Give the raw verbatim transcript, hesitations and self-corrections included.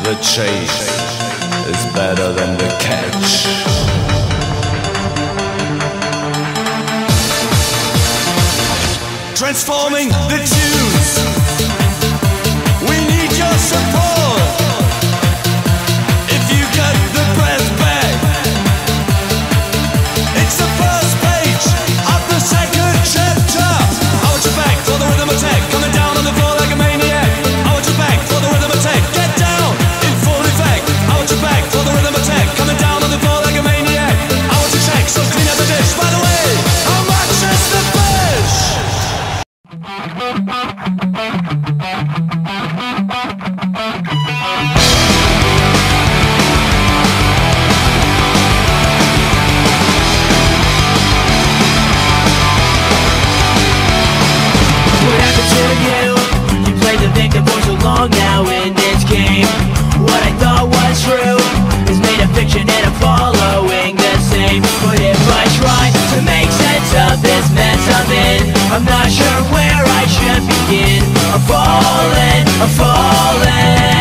The chase is better than the catch. Transforming the tunes, we need your support. If you got the breath back, it's the first page of the second chapter. I want you back for the rhythm attack, coming down on the floor like a maniac. I want you back for the rhythm attack, get down in full effect. I want you back for the rhythm attack, coming down on the floor like a maniac. I want you check, so clean as a dish. By the way, how much is the fish? Now in this game, what I thought was true is made a fiction and I'm following the same. But if I try to make sense of this mess I'm in, I'm not sure where I should begin. I'm falling, I'm falling.